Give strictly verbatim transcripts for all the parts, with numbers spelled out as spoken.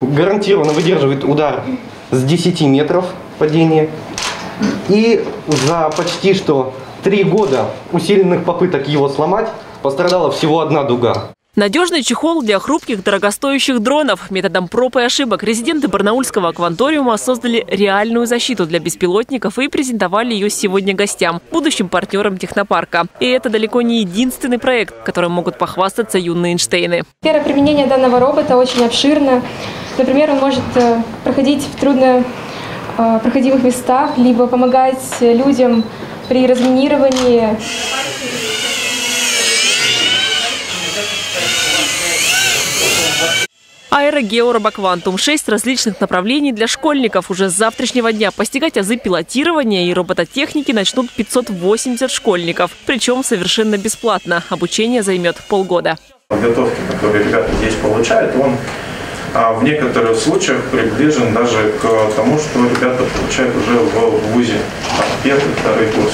Гарантированно выдерживает удар с десяти метров падения. И за почти что три года усиленных попыток его сломать пострадала всего одна дуга. Надежный чехол для хрупких, дорогостоящих дронов. Методом проб и ошибок резиденты барнаульского акваториума создали реальную защиту для беспилотников и презентовали ее сегодня гостям, будущим партнерам технопарка. И это далеко не единственный проект, которым могут похвастаться юные Эйнштейны. Сфера применения данного робота очень обширна. Например, он может проходить в трудно проходимых местах, либо помогать людям при разминировании. Аэрогеоробоквантум – шесть различных направлений для школьников. Уже с завтрашнего дня постигать азы пилотирования и робототехники начнут пятьсот восемьдесят школьников. Причем совершенно бесплатно. Обучение займет полгода. Подготовки, которые ребята здесь получают, он в некоторых случаях приближен даже к тому, что ребята получают уже в вузе, первый, второй курс.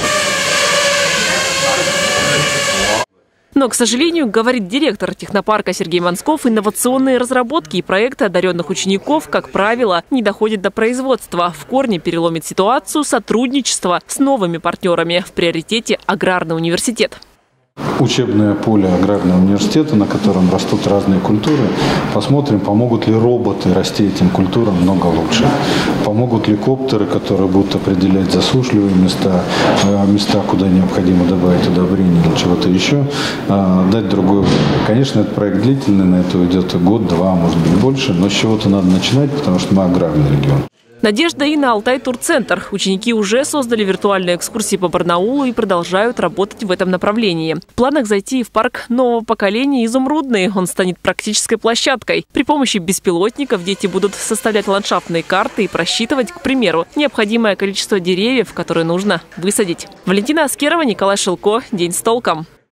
Но, к сожалению, говорит директор технопарка Сергей Мансков, инновационные разработки и проекты одаренных учеников, как правило, не доходят до производства. В корне переломит ситуацию сотрудничество с новыми партнерами. В приоритете аграрный университет. Учебное поле аграрного университета, на котором растут разные культуры. Посмотрим, помогут ли роботы расти этим культурам много лучше. Помогут ли коптеры, которые будут определять засушливые места, места, куда необходимо добавить удобрений или чего-то еще, дать другое время. Конечно, этот проект длительный, на это уйдет год-два, может быть больше, но с чего-то надо начинать, потому что мы аграрный регион. Надежда и на Алтай-турцентр. Ученики уже создали виртуальные экскурсии по Барнаулу и продолжают работать в этом направлении. В планах зайти в парк нового поколения «Изумрудный». Он станет практической площадкой. При помощи беспилотников дети будут составлять ландшафтные карты и просчитывать, к примеру, необходимое количество деревьев, которые нужно высадить. Валентина Аскерова, Николай Шилко. День с толком.